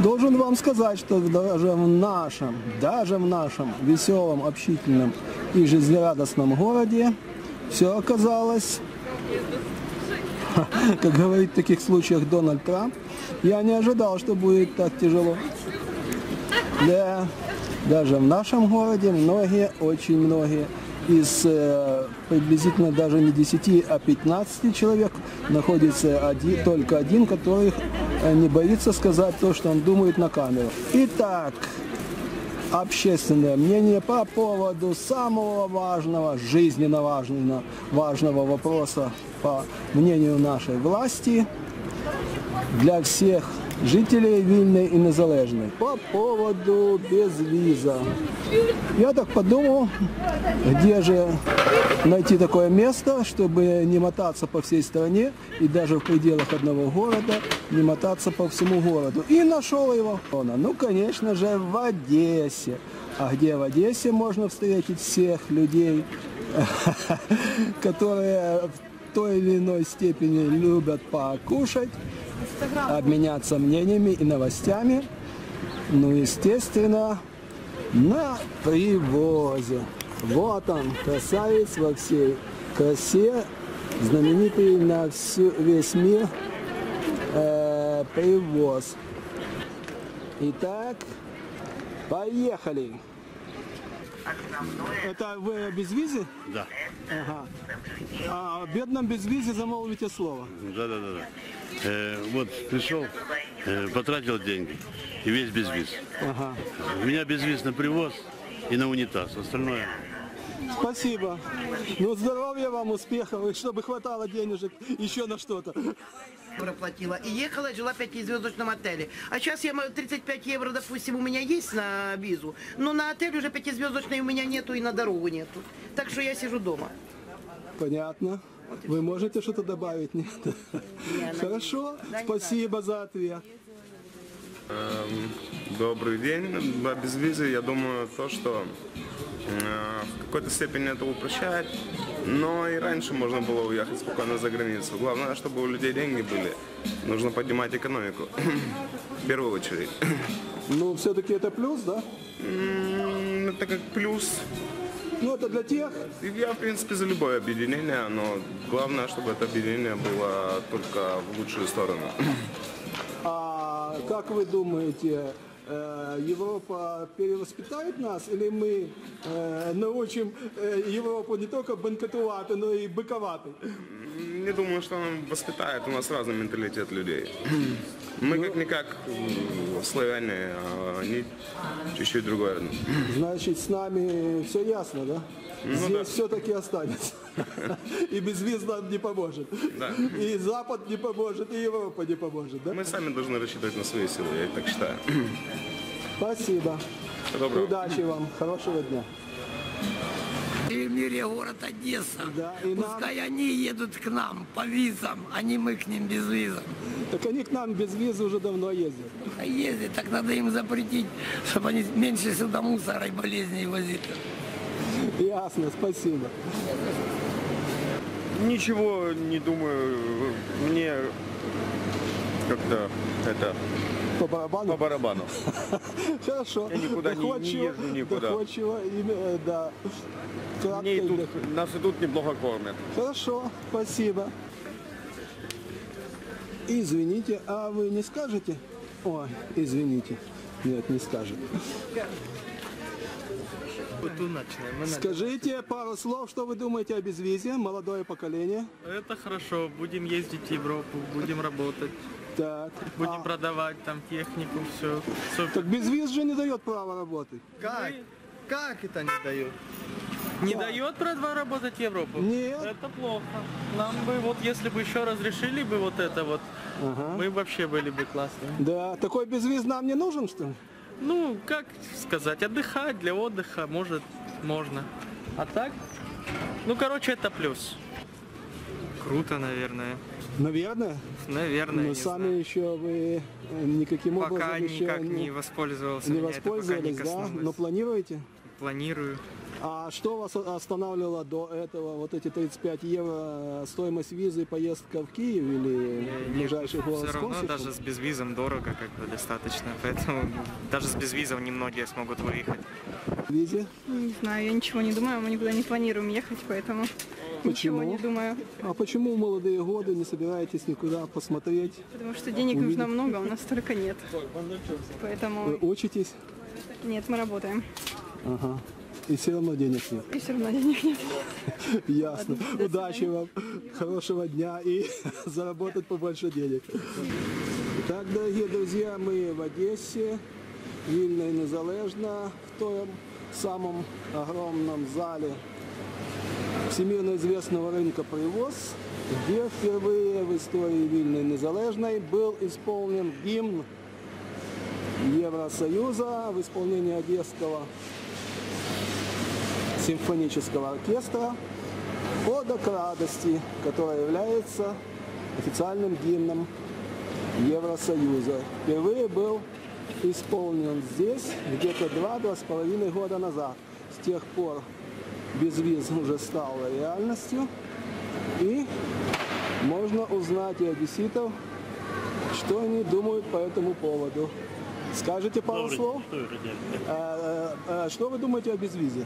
Должен вам сказать, что даже в нашем веселом, общительном и жизнерадостном городе все оказалось, как говорит в таких случаях Дональд Трамп, я не ожидал, что будет так тяжело. Да, даже в нашем городе многие, очень многие из приблизительно даже не 10, а 15 человек находится только один, который не боится сказать то, что он думает на камеру. Итак, общественное мнение по поводу самого важного, жизненно важного вопроса, по мнению нашей власти, для всех жителей Вильны и Незалежной, по поводу безвиза. Я так подумал, где же найти такое место, чтобы не мотаться по всей стране и даже в пределах одного города не мотаться по всему городу. И нашел его. Ну, конечно же, в Одессе. А где в Одессе можно встретить всех людей, которые в той или иной степени любят покушать, обменяться мнениями и новостями, ну, естественно, на привозе. Вот он, красавец во всей красе, знаменитый на весь мир привоз. Итак, поехали. Это вы без визы? Да. Ага. А в бедном без визы замолвите слово. Да. Вот пришел, потратил деньги и весь без виз. Ага. У меня без виз на привоз и на унитаз. Остальное. Спасибо. Ну, здоровья вам, успехов, и чтобы хватало денежек еще на что-то. Проплатила и ехала, жила в 5-звездочном отеле. А сейчас я 35 евро, допустим, у меня есть на визу, но на отель уже 5-звездочный у меня нету и на дорогу нету. Так что я сижу дома. Понятно. Вы можете что-то добавить? Нет? Хорошо. Спасибо за ответ. Добрый день. Без визы, я думаю, то, что в какой-то степени это упрощает, но и раньше можно было уехать спокойно за границу. Главное, чтобы у людей деньги были. Нужно поднимать экономику. В первую очередь. Ну, все-таки это плюс, да? Это как плюс. Ну, это для тех. Я, в принципе, за любое объединение, но главное, чтобы это объединение было только в лучшую сторону. А как вы думаете, Европа перевоспитает нас, или мы научим Европу не только банкетувати, но и быковаты? Не думаю, что она воспитает. У нас разный менталитет людей. Мы как-никак славяне, а они чуть-чуть другое. Значит, с нами все ясно, да? Ну, Здесь да. все-таки останется. И безвиз нам не поможет. Да. И Запад не поможет, и Европа не поможет, да? Мы сами должны рассчитывать на свои силы, я так считаю. Спасибо. Всего доброго. Удачи вам. Хорошего дня. И в мире город Одесса. Да, и Пускай они едут к нам по визам, а не мы к ним без визам. Так они к нам без визы уже давно ездят. А ездить, так надо им запретить, чтобы они меньше сюда мусора и болезней возили. Ясно, спасибо. Ничего не думаю. Мне как-то это По барабану? по барабану. Хорошо. Я никуда не езжу никуда. Доходчиво, да. Кратко Мне и и тут, доходчиво. нас и тут неплохо кормят. Хорошо, спасибо. Извините, а вы не скажете? Ой, извините. Нет, не скажет. Скажите пару слов, что вы думаете о безвизе, молодое поколение? Это хорошо, будем ездить в Европу, будем работать, Так. будем продавать там технику, все. Супер. Так безвиз же не дает права работать. Как? Как это не дает? Не дает право работать в Европу? Нет. Это плохо. Нам бы вот, если бы еще разрешили бы вот это вот, Ага. мы вообще были бы классные. Да, такой безвиз нам не нужен, что ли? Ну, как сказать, отдыхать для отдыха, может, можно. А так, ну, короче, это плюс. Круто, наверное. Наверное. Наверное, Но не сами знаю. еще вы никаким Пока образом еще никак не воспользовался. не меня это пока не воспользовались, да? коснулось. Но планируете? Планирую. А что вас останавливало до этого? Вот эти 35 евро, стоимость визы, поездка в Киев или в ближайший город? Все равно даже с безвизом дорого как бы достаточно, поэтому даже с безвизом немногие смогут выехать. Визе? Не знаю, я ничего не думаю, мы никуда не планируем ехать, поэтому ничего не думаю. А почему в молодые годы не собираетесь никуда посмотреть? Потому что денег нужно много, у нас столько нет. Поэтому... Вы учитесь? Нет, мы работаем. Ага. И все равно денег нет. И все равно денег нет. Ясно. Удачи вам, хорошего дня и заработать побольше денег. Итак, дорогие друзья, мы в Одессе, вільно и незалежно, в том самом огромном зале всемирно известного рынка «Привоз», где впервые в истории вільно и незалежной был исполнен гимн Евросоюза в исполнении Одесского симфонического оркестра «Ода к радости», которая является официальным гимном Евросоюза. Впервые был исполнен здесь где-то 2-2,5 года назад. С тех пор безвиз уже стал реальностью. И можно узнать у одесситов, что они думают по этому поводу. Скажите пару слов? Что вы думаете о безвизе?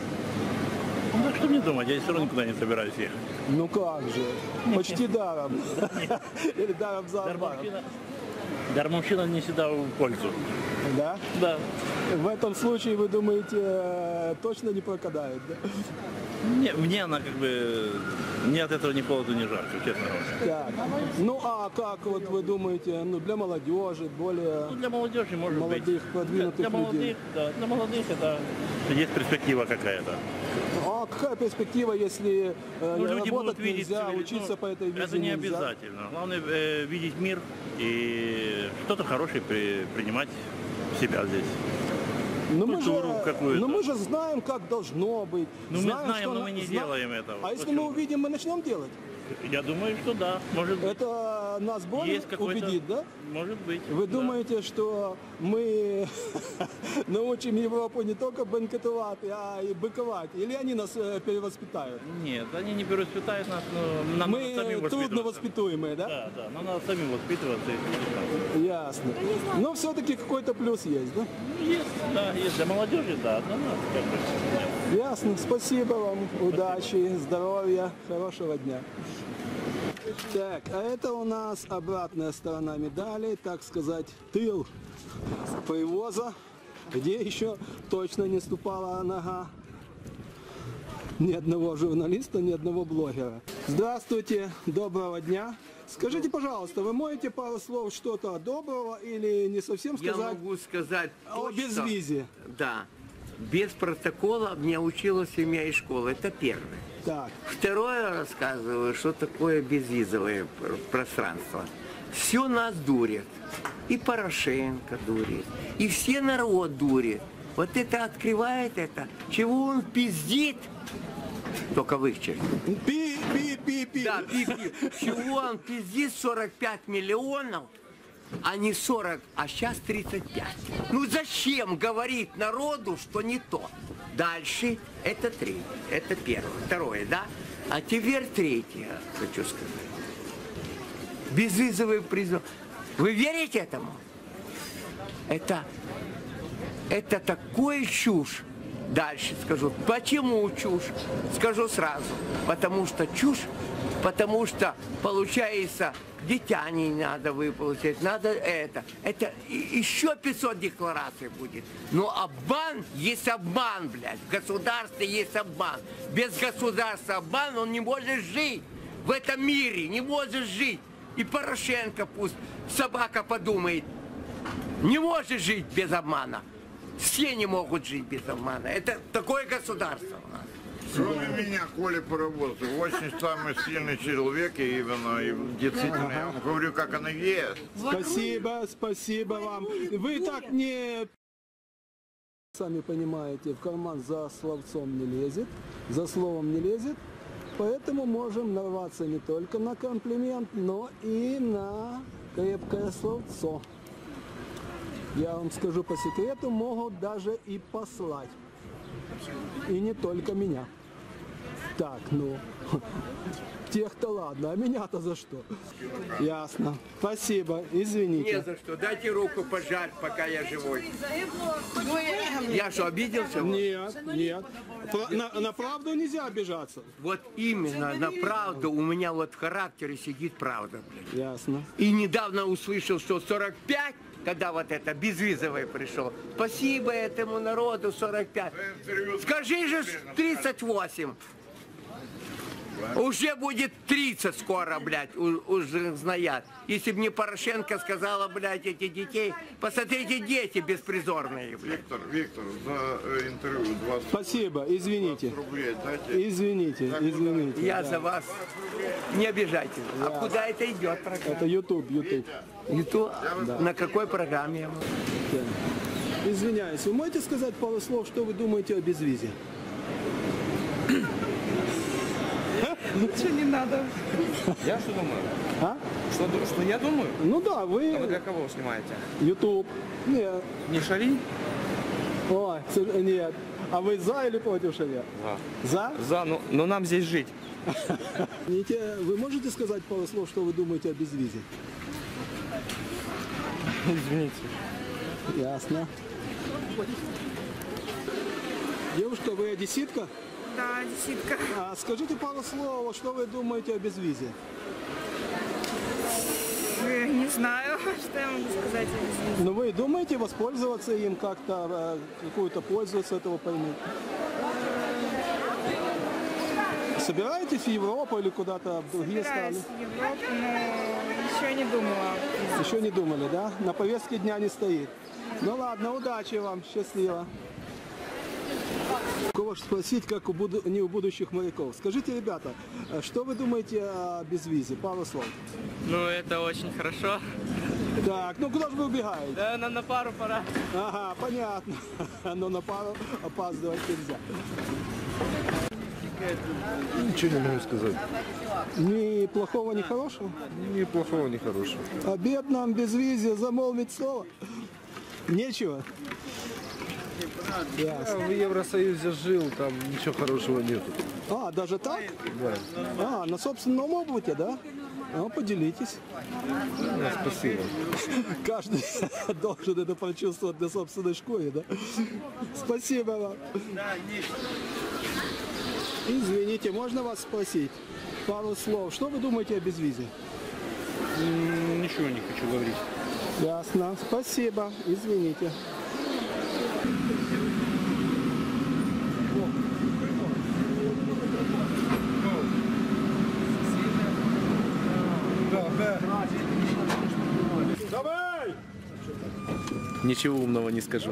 Ну, что мне думать, я все равно никуда не собираюсь ехать. Ну как же, почти даром. Или даром за обманом. Дармовщина не всегда в пользу. Да? Да. В этом случае, вы думаете, точно не прокадает, да? Мне она как бы, мне от этого ни холоду, ни жарко, честно говоря. Так. Ну а как вот вы думаете, ну для молодежи, более Ну, для молодежи может молодых, быть. продвинутых Для молодых, людей? да, для молодых это есть перспектива какая-то. А какая перспектива, если Ну, люди работать будут видеть нельзя, цивили- учиться ну, по этой визе это не нельзя? обязательно. Главное видеть мир и что-то хорошее принимать в себя здесь. Но мы, же, Культуру какую-то. но мы же знаем, как должно быть. Ну, мы знаем, что но мы не делаем этого. А если Почему? мы увидим, мы начнем делать? Я думаю, что да, может быть. Это нас более Есть какой-то- убедит, да? Может быть. Вы да. думаете, что мы научим Европу не только банкетовать, а и быковать? Или они нас перевоспитают? Нет, они не перевоспитают нас, но нам надо самим Мы трудно воспитываться. воспитуемые, да? Да, да, но надо самим воспитываться. И Ясно. Но все-таки какой-то плюс есть, да? есть, да, есть. Для молодежи, да, для нас как бы. Ясно. Спасибо вам. Удачи, здоровья, хорошего дня. Так, а это у нас обратная сторона медали, так сказать, тыл привоза, где еще точно не ступала нога ни одного журналиста, ни одного блогера. Здравствуйте, доброго дня. Скажите, пожалуйста, вы можете пару слов что-то доброго или не совсем Я сказать могу сказать о точно, безвизе? Да. Без протокола меня учила семья и школа. Это первое. Так. Второе, рассказываю, что такое безвизовое пространство. Все нас дурят. И Порошенко дурит. И все народ дурит. Вот это открывает это. Чего он пиздит? Только в их черте. Пи-пи-пи-пи. Да, пи-пи. Чего он пиздит 45 миллионов, а не 40, а сейчас 35. Ну зачем говорить народу, что не то? Дальше это третье, это первое, второе, да? А теперь третье, хочу сказать. Безвизовый призыв. Вы верите этому? Это такое чушь. Дальше скажу. Почему чушь? Скажу сразу. Потому что чушь, потому что получается, дитя не надо выплатить, надо это. Это еще 500 деклараций будет. Но обман есть обман, блядь. В государстве есть обман. Без государства обман, он не может жить в этом мире, не может жить. И Порошенко пусть собака подумает, не может жить без обмана. Все не могут жить без обмана. Это такое государство у нас. Кроме меня, Коля поработал. Очень самый сильный человек, и именно, и действительно, я вам говорю, как оно есть. Спасибо, спасибо вам. Вы так не... Сами понимаете, в карман за словцом не лезет, за словом не лезет. Поэтому можем нарваться не только на комплимент, но и на крепкое словцо. Я вам скажу по секрету, могут даже и послать. И не только меня. Так, ну, тех-то ладно, а меня-то за что? Ясно. Спасибо, извините. Не за что. Дайте руку пожать, пока я живой. Я что, обиделся? Нет, нет. На правду нельзя обижаться. Вот именно на правду у меня вот в характере сидит правда. Ясно. И недавно услышал, что 45, когда вот это безвизовый пришел. Спасибо этому народу 45. Скажи же 38. Уже будет 30 скоро, блядь, уже знаят. Если бы не Порошенко сказала, блядь, эти детей, посмотрите, дети беспризорные, блядь. Виктор, за интервью 20 Спасибо, извините. рублей дайте. Извините. Я да. за вас. Не обижайтесь. А куда это идет программа? Это YouTube. YouTube? Да. На какой программе? Да. Извиняюсь, вы можете сказать пару слов, что вы думаете о безвизе? Ничего не надо. Я что думаю? А? Что я думаю? Ну да, вы... А вы для кого снимаете? YouTube. Нет. Не шари? Ой, нет. А вы за или против шария? За. За, но нам здесь жить. Вы можете сказать пару слов, что вы думаете о безвизе? Извините. Ясно. Девушка, вы одесситка? Да, одесситка. А скажите пару слов, что вы думаете о безвизе? Не знаю, что я могу сказать о безвизе. Ну вы думаете воспользоваться им как-то, какую-то пользу с этого поймать? Собираетесь в Европу или куда-то в другие страны? Собираюсь в Европу, но еще не думала. Еще не думали, да? На повестке дня не стоит. Ну ладно, удачи вам, счастливо. Кого ж спросить, как не у будущих моряков. Скажите, ребята, что вы думаете о безвизе? Пару слов. Ну, это очень хорошо. Так, ну куда же вы убегаете? Да, нам на пару пора. Ага, понятно. Но на пару опаздывать нельзя. Ничего не могу сказать. Ни плохого, ни хорошего? Ни плохого, ни хорошего. О бедном безвизе замолвить слово? Нечего? Я в Евросоюзе жил, там ничего хорошего нету. А, даже так? Да. А, на собственном опыте, да? Ну, поделитесь. Да, спасибо. Каждый должен это почувствовать на собственной шкуре, да? Спасибо вам. Извините, можно вас спросить? Пару слов. Что вы думаете о безвизе? Ничего не хочу говорить. Ясно. Спасибо. Извините. Давай! Ничего умного не скажу.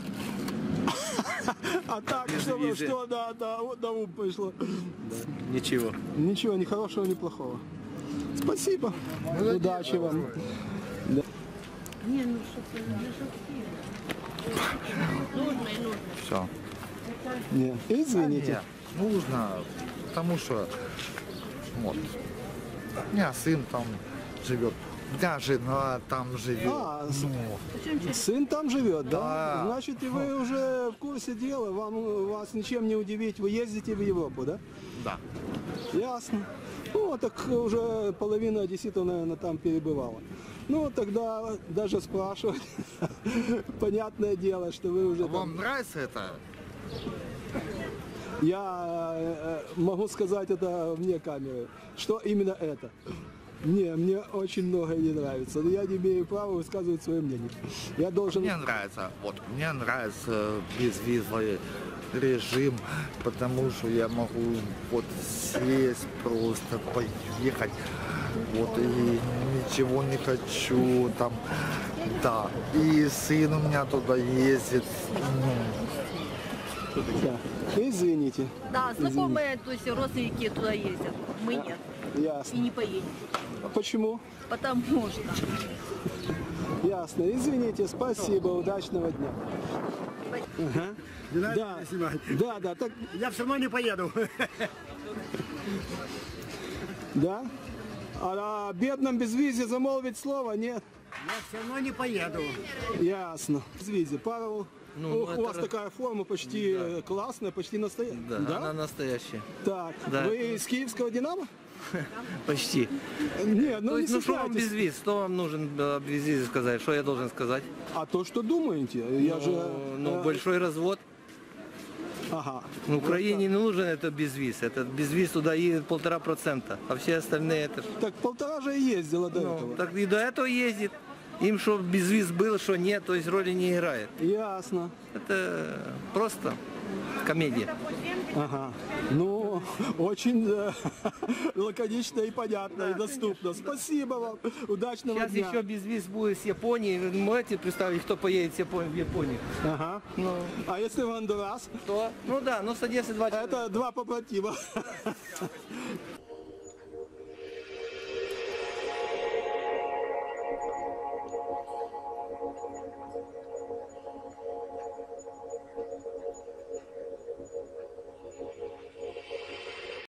А так, что на ум пришло? Ничего. Ничего, ни хорошего, ни плохого. Спасибо. Удачи вам. Да. Все. Нет. Извините. Нужно, потому что вот, у меня сын там живет, у меня жена там живет. А, сын там живет, да? Да. Значит, и вы уже в курсе дела, вас ничем не удивить, вы ездите в Европу, да? Да. Ясно. Ну, так уже половина одесситов, наверное, там перебывала. Ну, тогда даже спрашивать, понятное дело, что вы уже Вам нравится это? Я могу сказать это вне камеры, что именно это. Не, мне очень многое не нравится, но я не имею права высказывать свое мнение. Я должен... Мне нравится безвизовый режим, потому что я могу вот сесть, просто поехать, вот, и ничего не хочу, там, да, и сын у меня туда ездит, Да. Извините. Да, знакомые, то есть родственники туда ездят, мы нет. Ясно. И не поедем. А почему? Потому что. Ясно. Извините, спасибо, удачного дня. Ага. Да, так... Я все равно не поеду. Да? А о бедном безвизе замолвить слово нет? Я все равно не поеду. Ясно. Безвизе. Пару У вас такая форма почти классная, почти настоящая. Да, она настоящая. Так, Да. вы из киевского «Динамо»? Почти. Нет, ну То не есть, что вам стесняйтесь. безвиз? Что вам нужен безвиз сказать? Что я должен сказать? А то, что думаете? Я же... Большой развод. Ага. В Украине не нужен это безвиз. Этот безвиз туда едет 1,5%, а все остальные это... Так 1,5 же и ездила до этого. Так и до этого ездит. Им что безвиз был, что нет, то есть роли не играет. Ясно. Это просто комедия. Ага. Ну, очень лаконично и понятно, и доступно. Спасибо вам. Удачного Сейчас дня. еще безвиз будет с Японии. Вы можете представить, кто поедет в Японию? Ага. Ну, а если в Гондурас? То? Ну да, но с Одессы 2 Это 2 побратима.